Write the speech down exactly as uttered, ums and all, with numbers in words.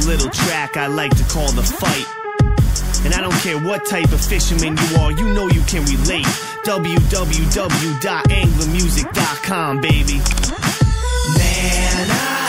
little track I like to call The Fight. And I don't care what type of fisherman you are, you know you can relate. w w w dot angler music dot com, baby. Man, I